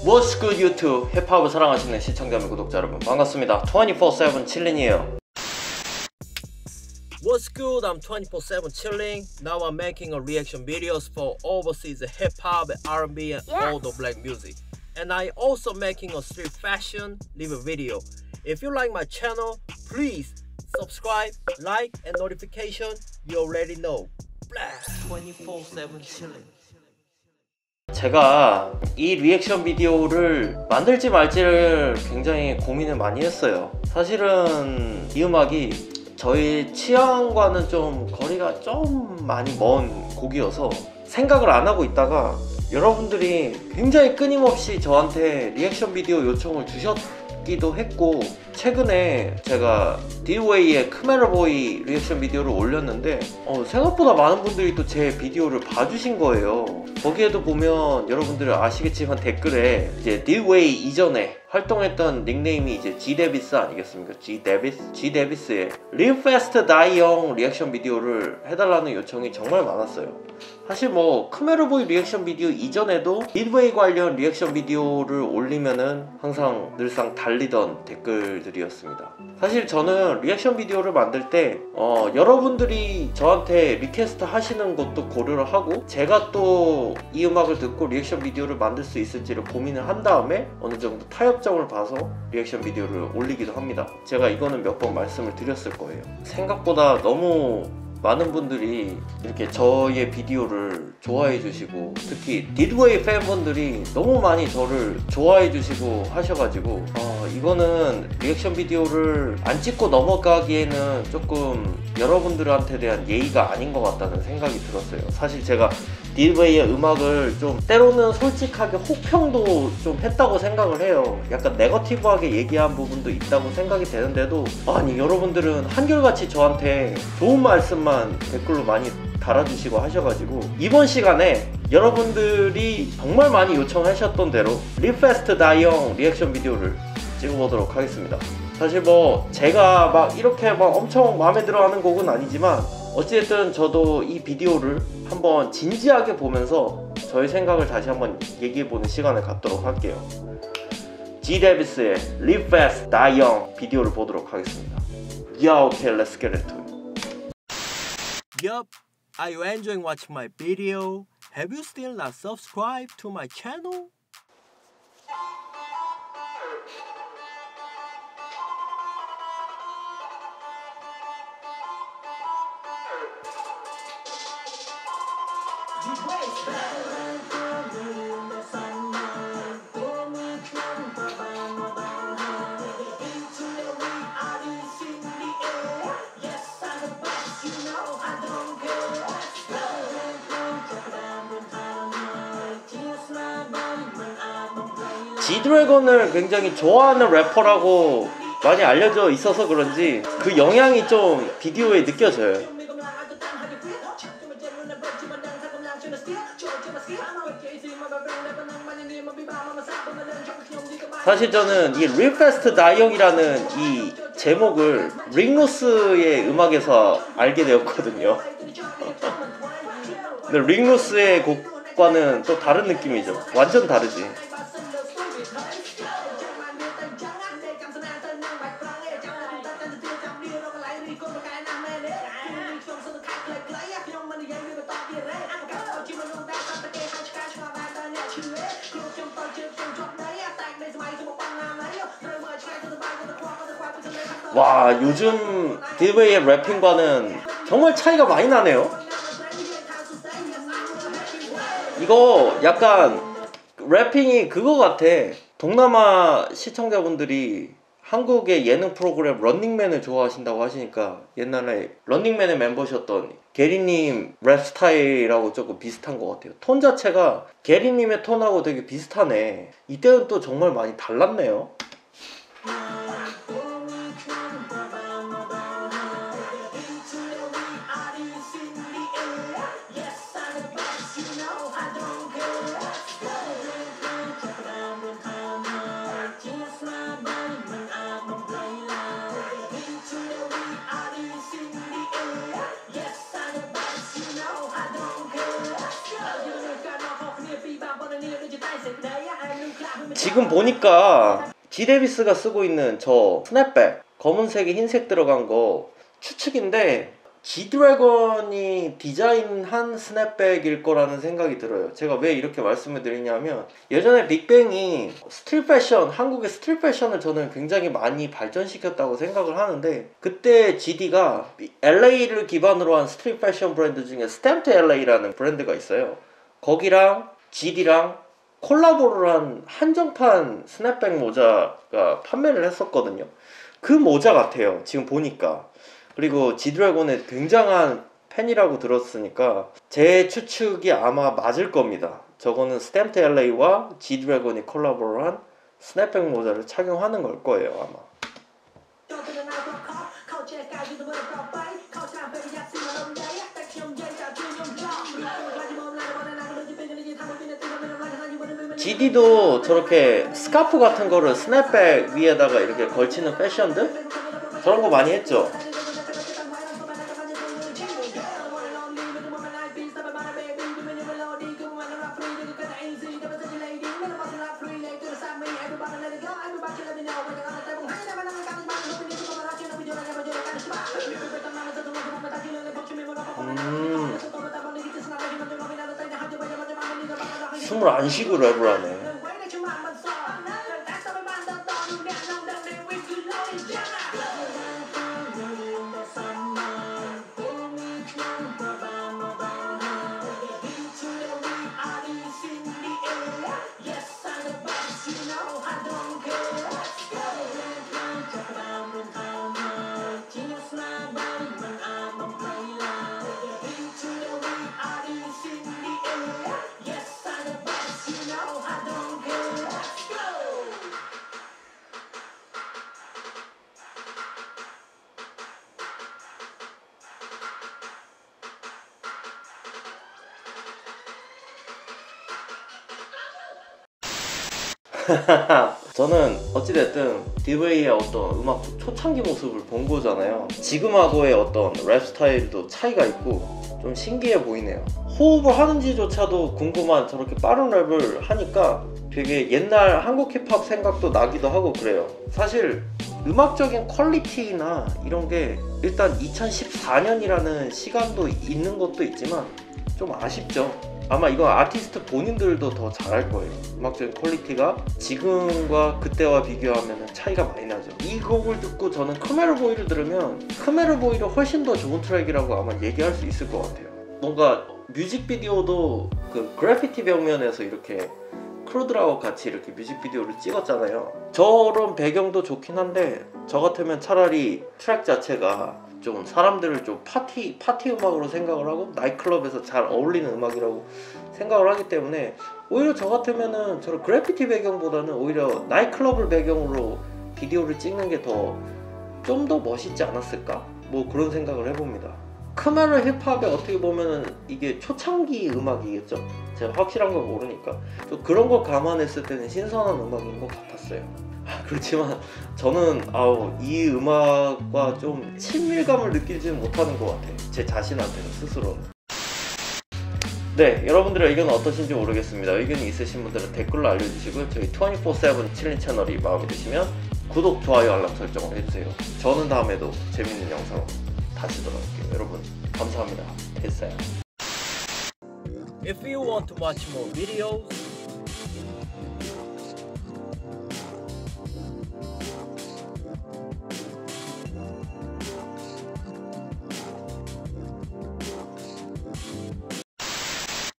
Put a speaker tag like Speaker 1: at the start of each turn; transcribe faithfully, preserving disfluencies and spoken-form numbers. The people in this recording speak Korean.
Speaker 1: What's good YouTube? 힙합을 사랑하시는 시청자 및 구독자 여러분 반갑습니다. twenty-four seven 칠린이에요. What's good? I'm twenty-four seven chilling. Now I'm making a reaction videos for overseas hip hop, R and B, and
Speaker 2: yes.
Speaker 1: all the black music. And I also making a street fashion live video. If you like my channel, please subscribe, like, and notification. You already know. Blast twenty-four seven chilling. 제가 이 리액션 비디오를 만들지 말지를 굉장히 고민을 많이 했어요. 사실은 이 음악이 저희 취향과는 좀 거리가 좀 많이 먼 곡이어서 생각을 안 하고 있다가 여러분들이 굉장히 끊임없이 저한테 리액션 비디오 요청을 주셨기도 했고, 최근에 제가 디웨이의 크메라보이 리액션 비디오를 올렸는데 어, 생각보다 많은 분들이 또 제 비디오를 봐주신 거예요. 거기에도 보면 여러분들 아시겠지만 댓글에 이제 디웨이 이전에 활동했던 닉네임이 이제 G 데비스 아니겠습니까? G 데비스? G 데비스의 Live Fast Die Young 리액션 비디오를 해달라는 요청이 정말 많았어요. 사실 뭐 크메라보이 리액션 비디오 이전에도 디웨이 관련 리액션 비디오를 올리면은 항상 늘상 달리던 댓글들이었습니다. 사실 저는 리액션 비디오를 만들 때 어, 여러분들이 저한테 리퀘스트 하시는 것도 고려를 하고 제가 또 이 음악을 듣고 리액션 비디오를 만들 수 있을지를 고민을 한 다음에 어느 정도 타협점을 봐서 리액션 비디오를 올리기도 합니다. 제가 이거는 몇 번 말씀을 드렸을 거예요. 생각보다 너무 많은 분들이 이렇게 저의 비디오를 좋아해 주시고, 특히 디드웨이 팬분들이 너무 많이 저를 좋아해 주시고 하셔가지고 어, 이거는 리액션 비디오를 안 찍고 넘어가기에는 조금 여러분들한테 대한 예의가 아닌 것 같다는 생각이 들었어요. 사실 제가 디드웨이의 음악을 좀 때로는 솔직하게 혹평도 좀 했다고 생각을 해요. 약간 네거티브하게 얘기한 부분도 있다고 생각이 되는데도 아니 여러분들은 한결같이 저한테 좋은 말씀만 댓글로 많이 달아주시고 하셔가지고 이번 시간에 여러분들이 정말 많이 요청하셨던 대로 Live Fast Die Young 리액션 비디오를 찍어보도록 하겠습니다. 사실 뭐 제가 막 이렇게 막 엄청 마음에 들어 하는 곡은 아니지만 어찌됐든 저도 이 비디오를 한번 진지하게 보면서 저의 생각을 다시 한번 얘기해보는 시간을 갖도록 할게요. G 데비스의 Live Fast Die Young 비디오를 보도록 하겠습니다. Yeah, okay, let's get into it. Yup, are you enjoying watching my video? Have you still not subscribed to my channel? G-Dragon을 굉장히 좋아하는 래퍼라고 많이 알려져 있어서 그런지 그 영향이 좀 비디오에 느껴져요. 사실 저는 이 Live Fast Die Young이라는 이 제목을 링로스의 음악에서 알게 되었거든요. 근데 링로스의 곡과는 또 다른 느낌이죠. 완전 다르지. 와, 요즘 디웨이의 래핑과는 정말 차이가 많이 나네요. 이거 약간 래핑이 그거 같아. 동남아 시청자분들이 한국의 예능 프로그램 런닝맨을 좋아하신다고 하시니까 옛날에 런닝맨의 멤버셨던 게리님 랩 스타일하고 조금 비슷한 것 같아요. 톤 자체가 게리님의 톤하고 되게 비슷하네. 이때는 또 정말 많이 달랐네요. 지금 보니까 지 데비스가 쓰고 있는 저 스냅백 검은색에 흰색 들어간 거 추측인데 G드래곤이 디자인한 스냅백일 거라는 생각이 들어요. 제가 왜 이렇게 말씀을 드리냐면 예전에 빅뱅이 스트릿 패션, 한국의 스트릿 패션을 저는 굉장히 많이 발전시켰다고 생각을 하는데 그때 지디가 엘에이를 기반으로 한 스트릿 패션 브랜드 중에 스탬프드 엘에이라는 브랜드가 있어요. 거기랑 지디랑 콜라보를 한 한정판 스냅백 모자가 판매를 했었거든요. 그 모자 같아요 지금 보니까. 그리고 G드래곤의 굉장한 팬이라고 들었으니까 제 추측이 아마 맞을 겁니다. 저거는 스탬프드 엘에이와 G드래곤이 콜라보를 한 스냅백 모자를 착용하는 걸 거예요 아마. 지디도 저렇게 스카프 같은 거를 스냅백 위에다가 이렇게 걸치는 패션들? 저런 거 많이 했죠. 음, 숨을 안 쉬고 랩을 하네. 저는 어찌됐든 디웨이의 어떤 음악 초창기 모습을 본 거잖아요. 지금하고의 어떤 랩 스타일도 차이가 있고 좀 신기해 보이네요. 호흡을 하는지조차도 궁금한 저렇게 빠른 랩을 하니까 되게 옛날 한국 힙합 생각도 나기도 하고 그래요. 사실 음악적인 퀄리티나 이런 게 일단 이천십사 년이라는 시간도 있는 것도 있지만 좀 아쉽죠. 아마 이건 아티스트 본인들도 더 잘할 거예요. 음악적인 퀄리티가 지금과 그때와 비교하면 차이가 많이 나죠. 이 곡을 듣고 저는 크메르보이를 들으면 크메르보이를 훨씬 더 좋은 트랙이라고 아마 얘기할 수 있을 것 같아요. 뭔가 뮤직비디오도 그 그래피티 벽면에서 이렇게 크루드라고 같이 이렇게 뮤직비디오를 찍었잖아요. 저런 배경도 좋긴 한데 저 같으면 차라리 트랙 자체가 좀 사람들을 좀 파티 파티 음악으로 생각을 하고 나이트클럽에서 잘 어울리는 음악이라고 생각을 하기 때문에 오히려 저 같으면은 저런 그래피티 배경보다는 오히려 나이트클럽을 배경으로 비디오를 찍는 게 더 좀 더 멋있지 않았을까? 뭐 그런 생각을 해봅니다. 크메르 힙합에 어떻게 보면은 이게 초창기 음악이겠죠? 제가 확실한 걸 모르니까 또 그런 걸 감안했을 때는 신선한 음악인 것 같았어요. 그렇지만 저는 아우 이 음악과 좀 친밀감을 느끼지는 못하는 것 같아요. 제 자신한테는 스스로는. 네, 여러분들의 의견은 어떠신지 모르겠습니다. 의견이 있으신 분들은 댓글로 알려주시고요. 저희 이십사 세븐 칠린 채널이 마음에 드시면 구독, 좋아요, 알람 설정을 해주세요. 저는 다음에도 재밌는 영상으로 다시 돌아올게요. 여러분 감사합니다. 됐어요. If you want to watch more videos